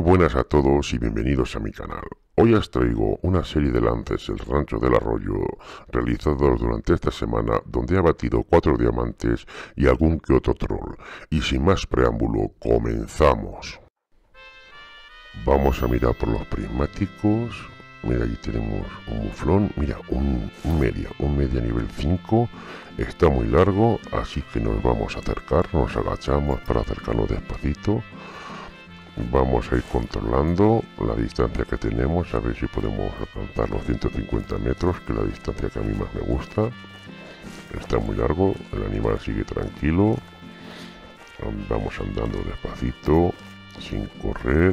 Buenas a todos y bienvenidos a mi canal. Hoy os traigo una serie de lances del Rancho del Arroyo realizados durante esta semana, donde he batido 4 diamantes y algún que otro troll. Y sin más preámbulo, comenzamos. Vamos a mirar por los prismáticos. Mira, aquí tenemos un muflón. Mira, un media nivel 5. Está muy largo, así que nos vamos a acercar. Nos agachamos para acercarnos despacito. Vamos a ir controlando la distancia que tenemos, a ver si podemos alcanzar los 150 metros, que es la distancia que a mí más me gusta. Está muy largo, el animal sigue tranquilo. Vamos andando despacito, sin correr.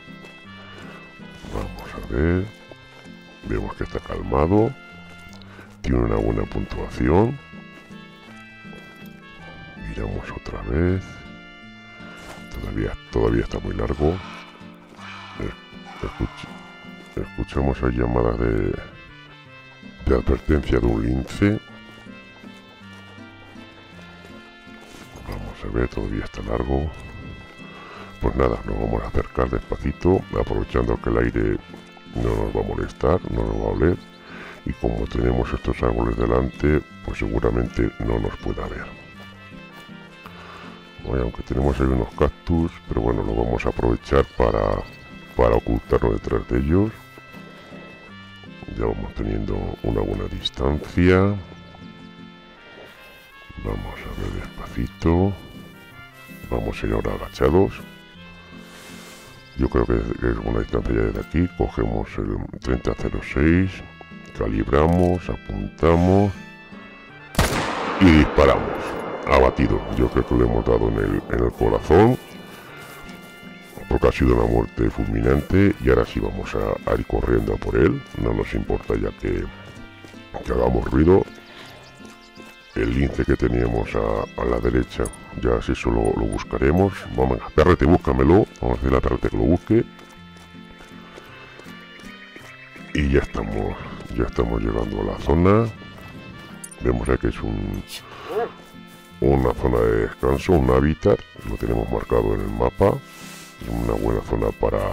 Vamos a ver. Vemos que está calmado. Tiene una buena puntuación. Miramos otra vez. Todavía está muy largo. Escuchamos ahí llamadas de advertencia de un lince. Vamos a ver, todavía está largo. Pues nada, nos vamos a acercar despacito, aprovechando que el aire no nos va a molestar, no nos va a oler. Y como tenemos estos árboles delante, pues seguramente no nos pueda ver. Bueno, aunque tenemos ahí unos cactus, pero bueno, lo vamos a aprovechar para ocultarnos detrás de ellos. Ya vamos teniendo una buena distancia. Vamos a ver despacito. Vamos a ir ahora agachados. Yo creo que es una distancia ya desde aquí. Cogemos el 3006, calibramos, apuntamos y disparamos. Abatido, yo creo que le hemos dado en el corazón, porque ha sido una muerte fulminante. Y ahora sí vamos a ir corriendo a por él, no nos importa ya que hagamos ruido. El lince que teníamos a la derecha, ya si eso lo buscaremos. Vamos, Perrete, búscamelo, vamos a decirle a Perrete que lo busque. Y ya estamos llegando a la zona. Vemos aquí que es una zona de descanso, un hábitat, lo tenemos marcado en el mapa. Una buena zona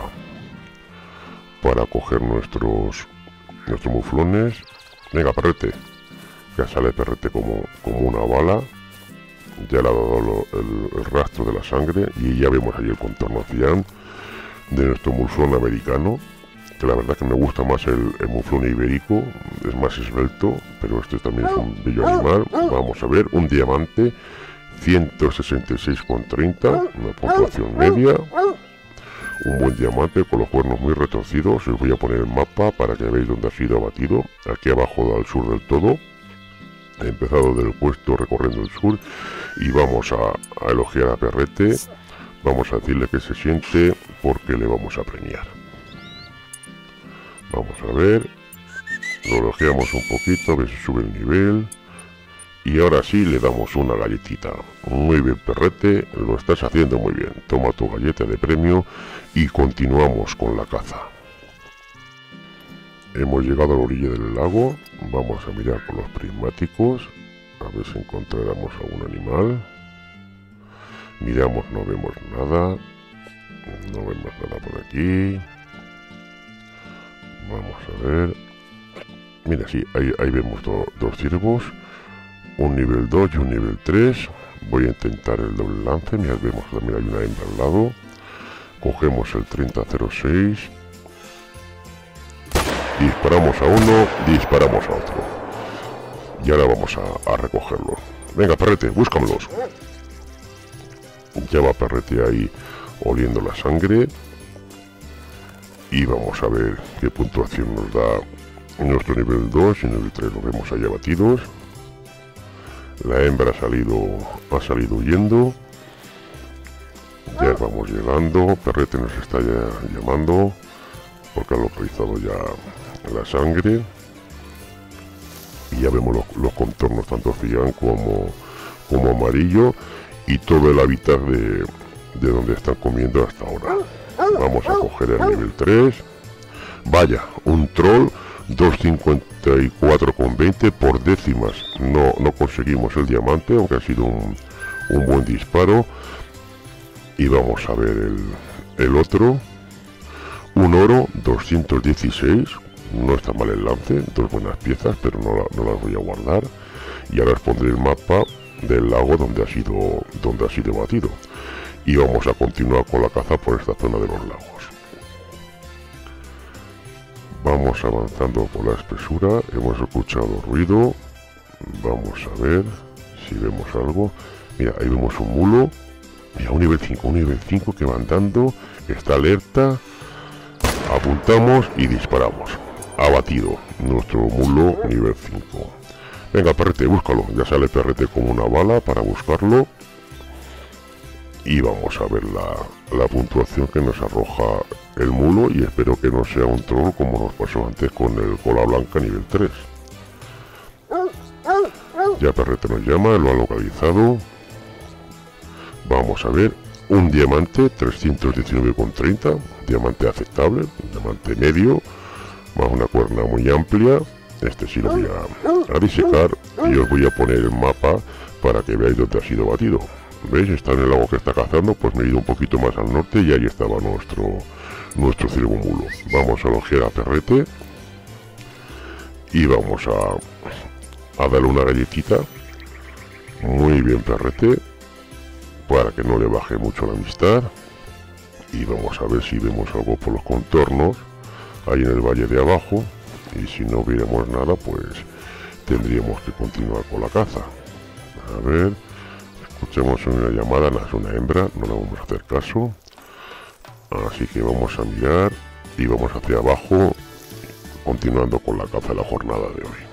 para coger nuestros muflones. Venga, Perrete, ya sale Perrete como una bala. Ya le ha dado el rastro de la sangre y ya vemos ahí el contorno cian de nuestro muflón americano, que la verdad que me gusta más el muflón ibérico, es más esbelto, pero este también es un bello animal. Vamos a ver, un diamante, 166,30, una puntuación media, un buen diamante con los cuernos muy retorcidos. Os voy a poner el mapa para que veáis dónde ha sido abatido, aquí abajo al sur del todo. He empezado del puesto recorriendo el sur y vamos a elogiar a Perrete, vamos a decirle que se siente porque le vamos a premiar. Vamos a ver, lo elogiamos un poquito, a ver si sube el nivel. Y ahora sí le damos una galletita. Muy bien, Perrete, lo estás haciendo muy bien. Toma tu galleta de premio y continuamos con la caza. Hemos llegado a la orilla del lago. Vamos a mirar con los prismáticos, a ver si encontráramos algún animal. Miramos, no vemos nada. No vemos nada por aquí. Vamos a ver. Mira, sí, ahí vemos dos ciervos, un nivel 2 y un nivel 3. Voy a intentar el doble lance. Mira, vemos que también hay una hembra al lado. Cogemos el 3006, disparamos a uno, disparamos a otro. Y ahora vamos a recogerlos. Venga, Perrete, búscamelos. Ya va Perrete ahí oliendo la sangre. Y vamos a ver qué puntuación nos da nuestro nivel 2 y nivel 3. Lo vemos ahí abatidos. La hembra ha salido huyendo. Ya vamos llegando. Perrete nos está ya llamando porque ha localizado ya la sangre. Y ya vemos los contornos tanto cian como amarillo y todo el hábitat de donde están comiendo hasta ahora. Vamos a coger el nivel 3. Vaya, un troll, 254,20 por décimas. No conseguimos el diamante, aunque ha sido un buen disparo. Y vamos a ver el otro. un oro 216, no está mal el lance, dos buenas piezas, pero no las voy a guardar. Y ahora os pondré el mapa del lago donde ha sido batido. Y vamos a continuar con la caza por esta zona de los lagos. Vamos avanzando por la espesura, hemos escuchado ruido. Vamos a ver si vemos algo. Mira, ahí vemos un mulo. Mira, un nivel 5 que va andando, está alerta. Apuntamos y disparamos. Abatido nuestro mulo nivel 5. Venga, perrete, búscalo. Ya sale perrete como una bala para buscarlo. Y vamos a ver la puntuación que nos arroja el mulo. Y espero que no sea un troll como nos pasó antes con el cola blanca nivel 3. Ya perrete nos llama, lo ha localizado. Vamos a ver. Un diamante 319,30. Diamante aceptable. Un diamante medio. Más una cuerna muy amplia. Este sí lo voy a disecar. Y os voy a poner el mapa para que veáis dónde ha sido batido. ¿Veis? Está en el lago que está cazando. Pues me he ido un poquito más al norte y ahí estaba nuestro ciervo mulo. Vamos a elogiar a perrete. Y vamos a darle una galletita. Muy bien, perrete. Para que no le baje mucho la amistad. Y vamos a ver si vemos algo por los contornos. Ahí en el valle de abajo. Y si no viéramos nada, pues tendríamos que continuar con la caza. A ver. Escuchemos una llamada, es una hembra, no le vamos a hacer caso. Así que vamos a mirar y vamos hacia abajo, continuando con la caza de la jornada de hoy.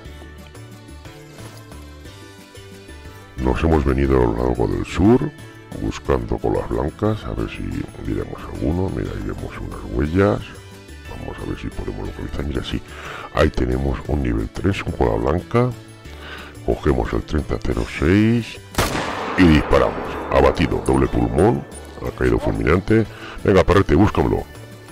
Nos hemos venido a lo largo del sur, buscando colas blancas, a ver si miramos alguno. Mira, ahí vemos unas huellas. Vamos a ver si podemos localizar. Mira, sí, ahí tenemos un nivel 3, un cola blanca. Cogemos el 3006 y disparamos. Abatido, doble pulmón, ha caído fulminante. Venga, perrete, búscamelo.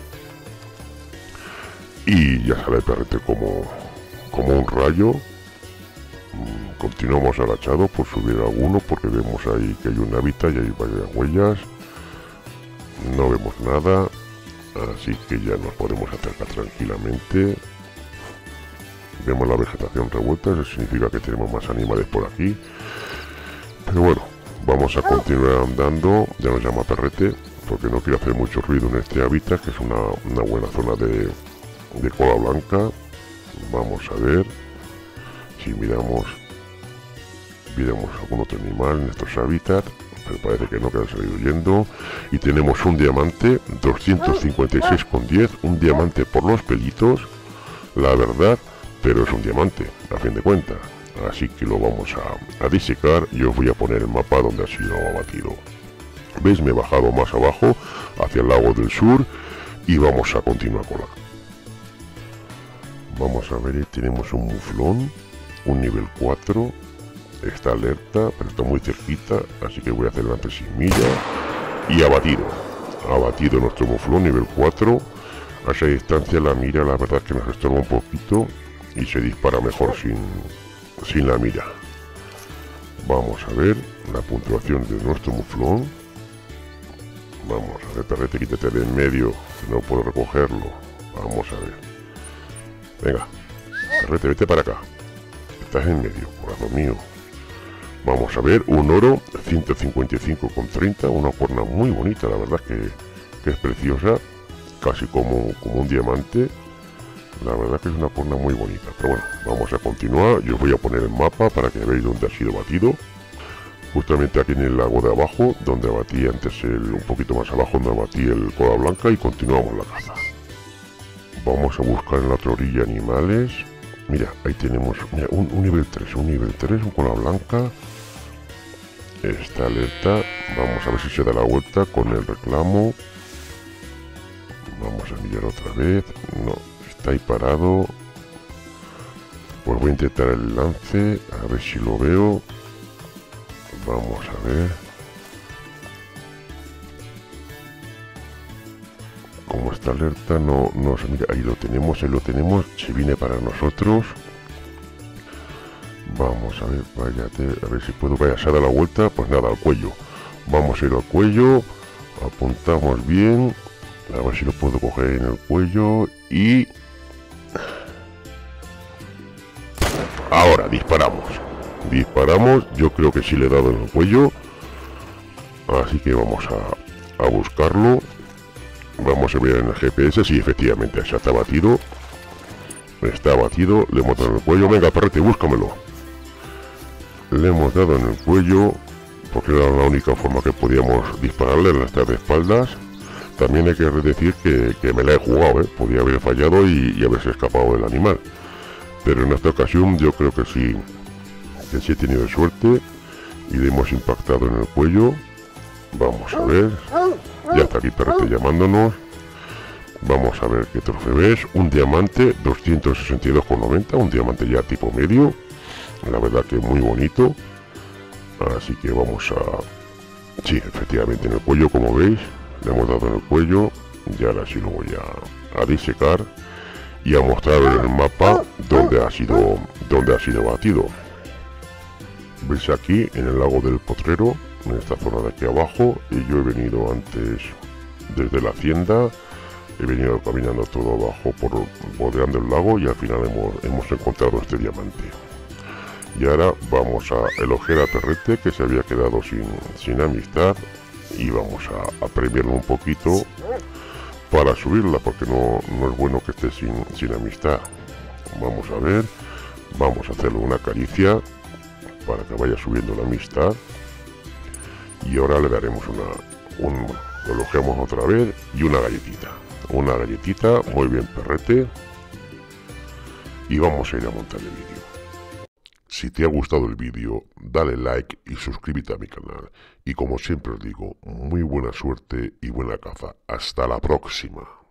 Y ya sale el perrete como un rayo. Continuamos agachados por subir alguno, porque vemos ahí que hay un hábitat y hay varias huellas. No vemos nada, así que ya nos podemos acercar tranquilamente. Vemos la vegetación revuelta, eso significa que tenemos más animales por aquí. Pero bueno, vamos a continuar andando. Ya nos llama perrete, porque no quiero hacer mucho ruido en este hábitat, que es una buena zona de cola blanca. Vamos a ver si miramos algún otro animal en estos hábitats, pero parece que no, que han salido huyendo. Y tenemos un diamante 256,10, un diamante por los pelitos, la verdad, pero es un diamante a fin de cuentas. Así que lo vamos a disecar y os voy a poner el mapa donde ha sido abatido. ¿Veis? Me he bajado más abajo hacia el lago del sur y vamos a continuar con la. Vamos a ver, tenemos un muflón, un nivel 4. Está alerta, pero está muy cerquita, así que voy a hacer delante sin milla. Y abatido. Abatido nuestro muflón, nivel 4. A esa distancia la mira, la verdad es que nos estorba un poquito y se dispara mejor sin la mira. Vamos a ver la puntuación de nuestro muflón. Vamos a ver, perrete, quítate de en medio, que no puedo recogerlo. Vamos a ver. Venga, perrete, vete para acá. Estás en medio, corazón mío. Vamos a ver, un oro 155,30, una cuerna muy bonita, la verdad que es preciosa, casi como un diamante. La verdad que es una cuerna muy bonita, pero bueno, vamos a continuar. Yo os voy a poner el mapa para que veáis dónde ha sido batido. Justamente aquí en el lago de abajo, donde abatí antes un poquito más abajo, donde abatí el cola blanca, y continuamos la caza. Vamos a buscar en la otra orilla animales. Mira, ahí tenemos, mira, un nivel 3, un cola blanca. Está alerta. Vamos a ver si se da la vuelta con el reclamo. Vamos a mirar otra vez. No, está ahí parado. Pues voy a intentar el lance, a ver si lo veo. Vamos a ver. Como está alerta, no se mira. Ahí lo tenemos, se viene para nosotros. Vamos a ver, váyate, a ver si puedo. Vaya, se ha dado la vuelta, pues nada, al cuello. Vamos a ir al cuello, apuntamos bien A ver si lo puedo coger en el cuello y... Ahora, disparamos. Disparamos, yo creo que sí le he dado en el cuello. Así que vamos a buscarlo. Vamos a ver en el GPS si efectivamente ya está abatido. Está abatido, le hemos dado en el cuello. Venga, perrete, búscamelo. Le hemos dado en el cuello, porque era la única forma que podíamos dispararle, en las de espaldas. También hay que decir que me la he jugado, podía haber fallado y haberse escapado del animal. Pero en esta ocasión yo creo que sí he tenido suerte y le hemos impactado en el cuello. Vamos a ver, ya está aquí perrete llamándonos. Vamos a ver qué trofeo es. Un diamante 262,90, un diamante ya tipo medio. La verdad que muy bonito. Así que vamos a... Sí, efectivamente en el cuello, como veis. Le hemos dado en el cuello. Y ahora sí lo voy a disecar. Y a mostrar en el mapa dónde ha sido batido. Veis aquí en el lago del Potrero, en esta zona de aquí abajo. Y yo he venido antes desde la hacienda. He venido caminando todo abajo bordeando el lago y al final hemos encontrado este diamante. Y ahora vamos a elogiar a perrete, que se había quedado sin amistad, y vamos a premiarlo un poquito para subirla, porque no es bueno que esté sin amistad. Vamos a ver, vamos a hacerle una caricia para que vaya subiendo la amistad, y ahora le daremos lo elogiamos otra vez y una galletita. Muy bien, perrete, y vamos a ir a montar el vídeo. Si te ha gustado el vídeo, dale like y suscríbete a mi canal. Y como siempre os digo, muy buena suerte y buena caza. Hasta la próxima.